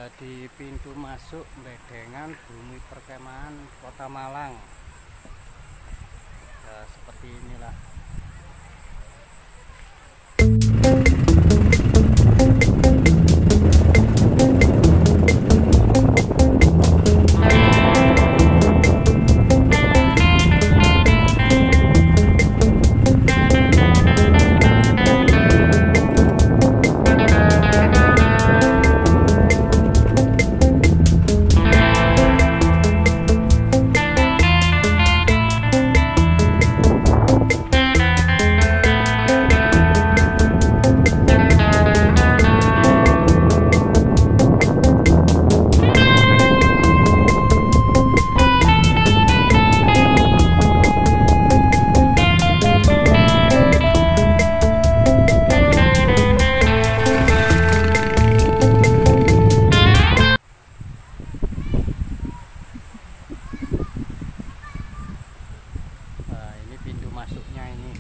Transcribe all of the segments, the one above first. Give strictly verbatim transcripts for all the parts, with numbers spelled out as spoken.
di pintu masuk Bedengan Bukit Perkemahan Kota Malang. Ya, seperti inilah. Masuknya ini,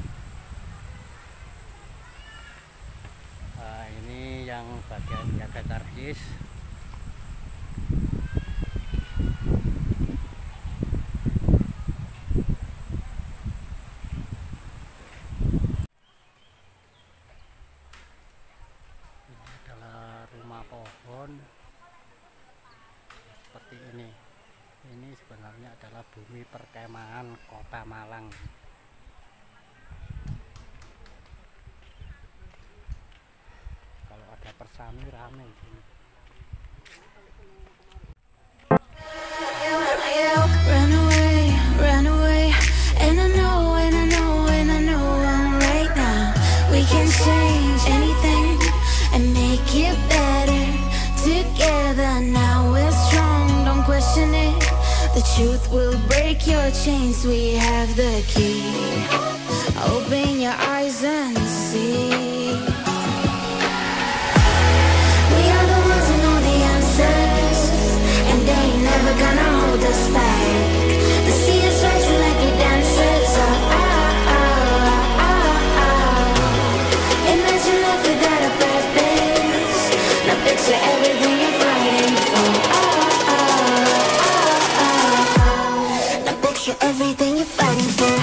nah, ini yang bagian jaga karcis. Ini adalah rumah pohon seperti ini. Ini sebenarnya adalah Bukit Perkemahan Kota Malang. Persami rame sini. Run away, run away, and I know, and I know, and I know I'm right now. We can change anything and make it better together. Now we're strong, don't question it. The truth will break your chains. We have the key. Open your eyes and see. Gonna hold us back. The sea is rising like it dances. Oh, oh, oh, oh, oh. Imagine life without a purpose. Now picture everything you're fighting for. Oh, oh, oh, oh, oh. Now picture everything you're fighting for.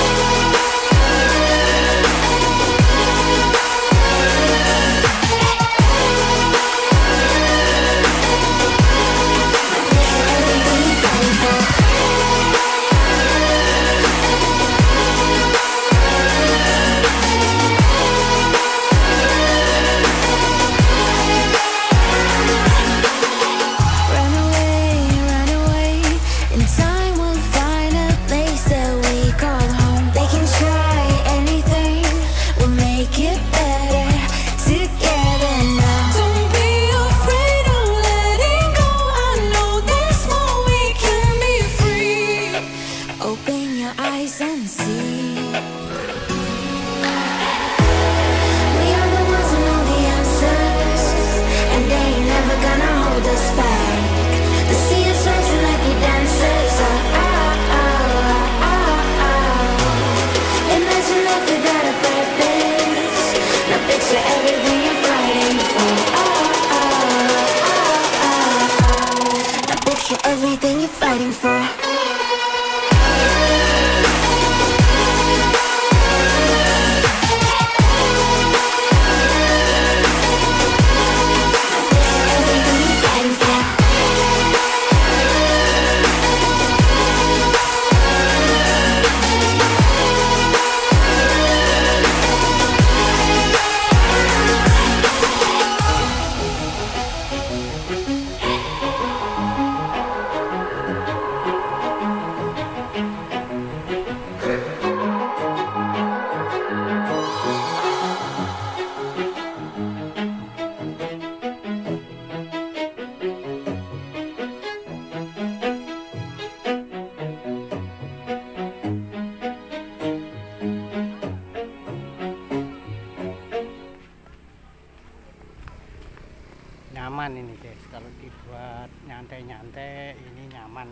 Everything you're fighting for. Nyaman ini guys, kalau dibuat nyantai-nyantai ini nyaman.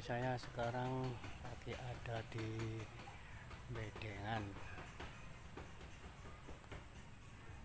saya sekarang lagi ada di Bedengan.